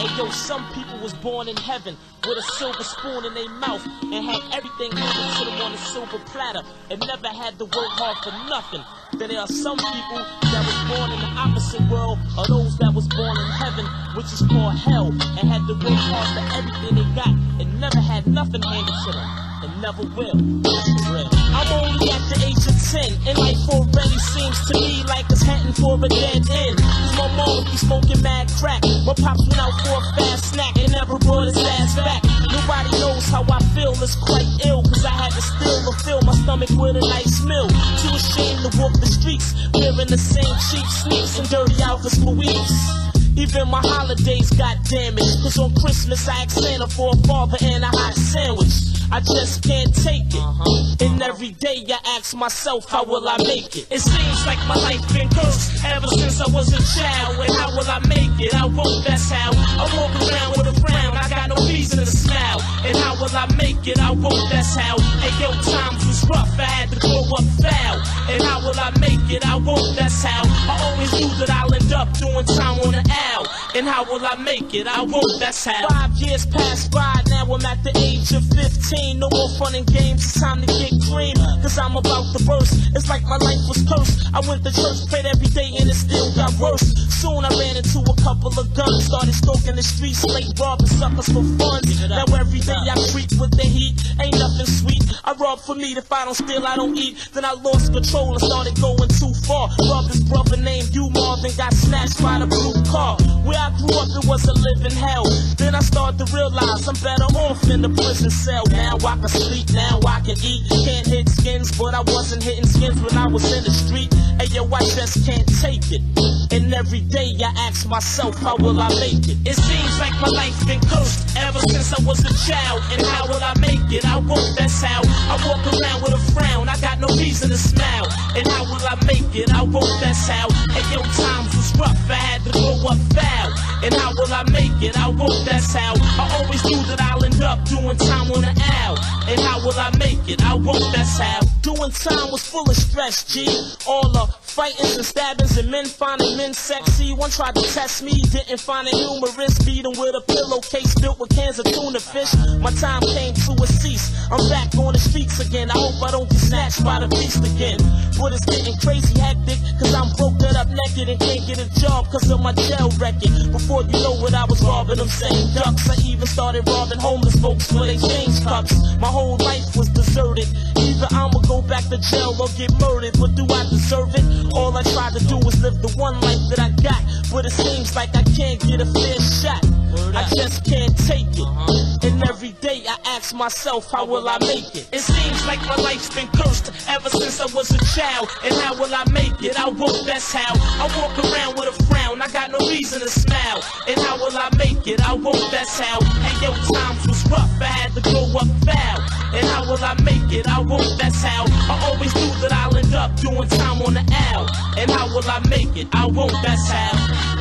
Hey yo, some people was born in heaven with a silver spoon in their mouth and had everything handed to them on a silver platter and never had to work hard for nothing. Then there are some people that was born in the opposite world of those that was born in heaven, which is called hell, and had to work hard for everything they got and never had nothing handed to them. And never will. I'm only at the age of 10, and life already seems to me like it's heading for a dead end. Cause my mom be smoking mad crack. My pops went out for a fast snack and never brought his ass back. Nobody knows how I feel, it's quite ill, cause I had to steal or fill my stomach with a nice meal. Too ashamed to walk the streets, wearing the same cheap sneaks and dirty outfits for weeks. Even my holidays got damaged, cause on Christmas I asked Santa for a father and a hot sandwich. I just can't take it. And every day I ask myself, how will I make it? It seems like my life been cursed ever since I was a child. And how will I make it? I won't, that's how. I walk around with a frown, I got no reason to smile. And how will I make it? I won't, that's how. Hey yo, times was rough, I had to grow up foul. And how will I make it? I won't, that's how. I always knew that I'll end up doing time on the owl. And how will I make it? I won't, that's how. 5 years passed by, now I'm at the age of 15. No more fun and games, it's time to get cream. Cause I'm about to burst, it's like my life was cursed. I went to church, prayed every day and it still got worse. Soon I ran into a couple of guns, started stalking the streets, late robbing suckers for fun. Now every day I creep with the heat, ain't nothing sweet. I rob for meat, if I don't steal I don't eat. Then I lost control and started going too far. Robbed his brother named Marvin, got snatched by the blue car. Where I grew up it was a living hell. Then I started to realize I'm better off in the prison cell. Now I can sleep, now I can eat. Can't hit skins, but I wasn't hitting skins when I was in the street. Hey yo, I just can't take it. And every day I ask myself, how will I make it? It seems like my life been cursed ever since I was a child. And how will I make it? I won't, that's how. I walk around with a frown, I got no reason to smile. And how will I make it? I won't, that's how. Hey yo, times was rough, I had to grow up foul. And how will I make it? I won't, that's how. I always knew that I'll end up doing time on the owl. And how will I make it? I won't, that's how. Doing time was full of stress, G. All the fightings and stabbings and men finding men sexy. One tried to test me, didn't find it humorous. Beat him with a pillowcase built with cans of tuna fish. My time came to a cease. I'm back on the streets again. I hope I don't get snatched by the beast again. But it's getting crazy hectic, cause I'm broken up naked and can't get a job cause of my jail record. Before you know it, I was robbing them same ducks. I even started robbing homeless folks for they change cups. My whole life was deserted. Either I'ma go back to jail or get murdered. But do I deserve it? All I try to do is live the one life that I got. But it seems like I can't get a fair shot. I just can't take it. And every day I ask myself, how will I make it? It seems like my life's been cursed ever since I was a child. And how will I make it? I won't, that's how. I walk around with a frown, I got no reason to smile. And how will I make it? I won't, that's how. Hey yo, times was rough, I had to grow up foul. And how will I make it? I won't, that's how. I always knew that I'll end up doing time on the owl. And how will I make it? I won't, that's how.